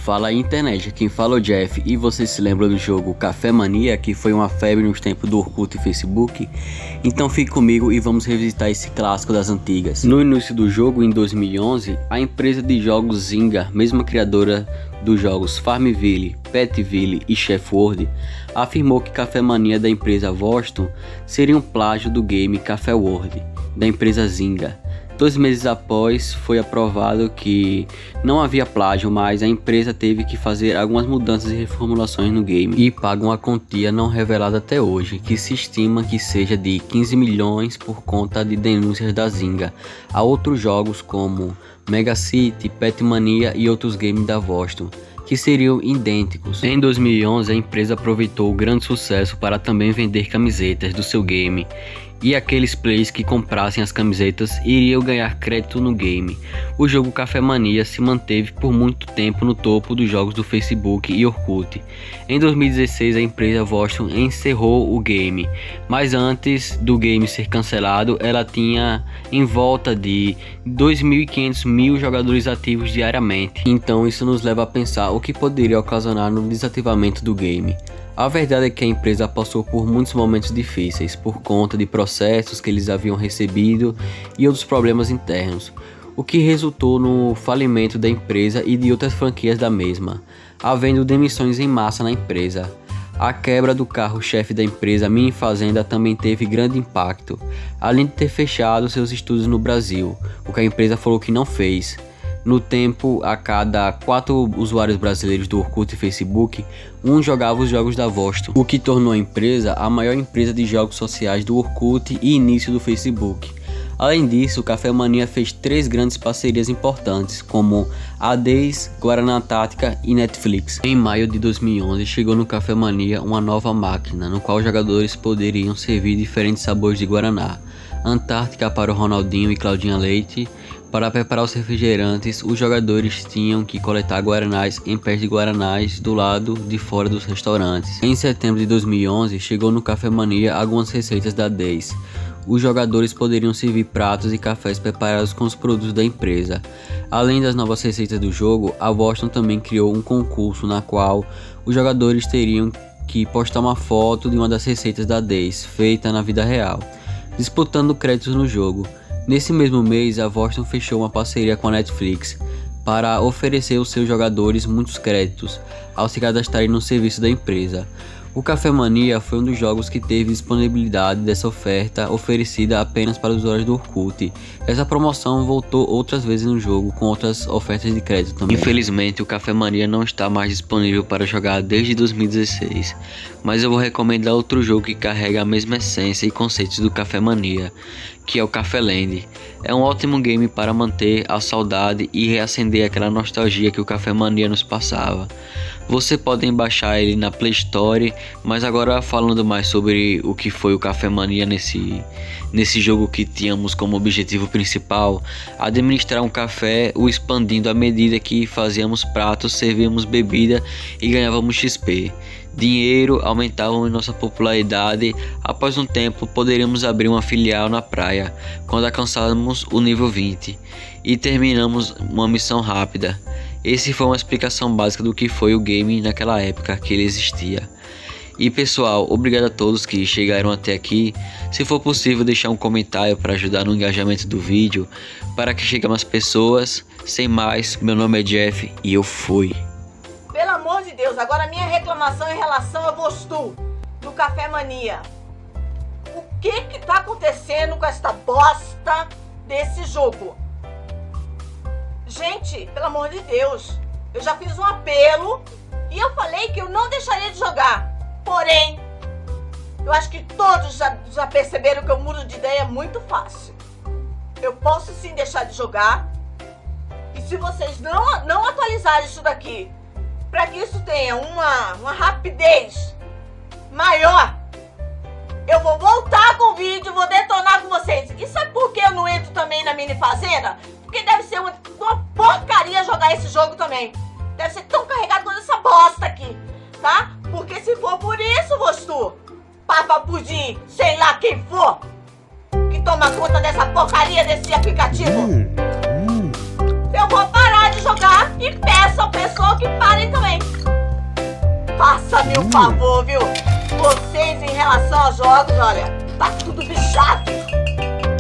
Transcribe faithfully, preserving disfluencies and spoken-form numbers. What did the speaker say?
Fala aí, internet, quem fala é o Jeff. E você se lembra do jogo Café Mania, que foi uma febre nos tempos do Orkut e Facebook? Então fique comigo e vamos revisitar esse clássico das antigas. No início do jogo, em dois mil e onze, a empresa de jogos Zynga, mesma criadora dos jogos Farmville, Petville e Chef World, afirmou que Café Mania da empresa Voston seria um plágio do game Café World, da empresa Zynga. Dois meses após, foi aprovado que não havia plágio, mas a empresa teve que fazer algumas mudanças e reformulações no game e paga uma quantia não revelada até hoje, que se estima que seja de quinze milhões por conta de denúncias da Zynga a outros jogos como Mega City, Pet Mania e outros games da Voston, que seriam idênticos. Em dois mil e onze, a empresa aproveitou o grande sucesso para também vender camisetas do seu game, e aqueles players que comprassem as camisetas iriam ganhar crédito no game. O jogo Café Mania se manteve por muito tempo no topo dos jogos do Facebook e Orkut. Em dois mil e dezesseis, a empresa Voston encerrou o game, mas antes do game ser cancelado, ela tinha em volta de dois mil e quinhentos mil jogadores ativos diariamente. Então isso nos leva a pensar o que poderia ocasionar no desativamento do game. A verdade é que a empresa passou por muitos momentos difíceis por conta de processos que eles haviam recebido e outros problemas internos, o que resultou no falimento da empresa e de outras franquias da mesma, havendo demissões em massa na empresa. A quebra do carro-chefe da empresa Mini Fazenda também teve grande impacto, além de ter fechado seus estúdios no Brasil, o que a empresa falou que não fez. No tempo, a cada quatro usuários brasileiros do Orkut e Facebook, um jogava os jogos da Voston, o que tornou a empresa a maior empresa de jogos sociais do Orkut e início do Facebook. Além disso, o Café Mania fez três grandes parcerias importantes, como a Days, Guaraná Antártica e Netflix. Em maio de dois mil e onze, chegou no Café Mania uma nova máquina, no qual os jogadores poderiam servir diferentes sabores de Guaraná. Antártica para o Ronaldinho e Claudinha Leite. Para preparar os refrigerantes, os jogadores tinham que coletar guaranás em pés de guaranás do lado de fora dos restaurantes. Em setembro de dois mil e onze, chegou no Café Mania algumas receitas da Days. Os jogadores poderiam servir pratos e cafés preparados com os produtos da empresa. Além das novas receitas do jogo, a Voston também criou um concurso na qual os jogadores teriam que postar uma foto de uma das receitas da Days, feita na vida real, disputando créditos no jogo. Nesse mesmo mês, a Voston fechou uma parceria com a Netflix para oferecer aos seus jogadores muitos créditos ao se cadastrarem no serviço da empresa. O Café Mania foi um dos jogos que teve disponibilidade dessa oferta oferecida apenas para os usuários do Orkut. Essa promoção voltou outras vezes no jogo com outras ofertas de crédito também. Infelizmente, o Café Mania não está mais disponível para jogar desde dois mil e dezesseis, mas eu vou recomendar outro jogo que carrega a mesma essência e conceitos do Café Mania, que é o Café Land. É um ótimo game para manter a saudade e reacender aquela nostalgia que o Café Mania nos passava. Você pode baixar ele na Play Store, mas agora falando mais sobre o que foi o Café Mania nesse, nesse jogo que tínhamos como objetivo principal, administrar um café, o expandindo à medida que fazíamos pratos, servíamos bebida e ganhávamos X P. Dinheiro, aumentavam nossa popularidade. Após um tempo poderíamos abrir uma filial na praia, quando alcançarmos o nível vinte, e terminamos uma missão rápida. Essa foi uma explicação básica do que foi o game naquela época que ele existia. E pessoal, obrigado a todos que chegaram até aqui. Se for possível, deixar um comentário para ajudar no engajamento do vídeo, para que chegue a mais pessoas. Sem mais, meu nome é Jeff e eu fui. Pelo amor de Deus, agora a minha reclamação em relação a Voston, do Café Mania. O que que tá acontecendo com esta bosta desse jogo? Gente, pelo amor de Deus, eu já fiz um apelo e eu falei que eu não deixaria de jogar. Porém, eu acho que todos já, já perceberam que eu mudo de ideia muito fácil. Eu posso sim deixar de jogar. E se vocês não, não atualizarem isso daqui, para que isso tenha uma, uma rapidez maior, eu vou voltar com o vídeo, vou detonar com vocês. E sabe por que eu não entro também na Mini Fazenda? Porque deve ser uma, uma porcaria jogar esse jogo também. Deve ser tão carregado quanto essa bosta aqui, tá? Porque se for por isso, Voston, Papa Pudim, sei lá quem for, que toma conta dessa porcaria desse aplicativo, eu vou parar de jogar e peço ao pessoal que pare faça-me um favor, viu? Vocês, em relação aos jogos, olha, tá tudo bichado.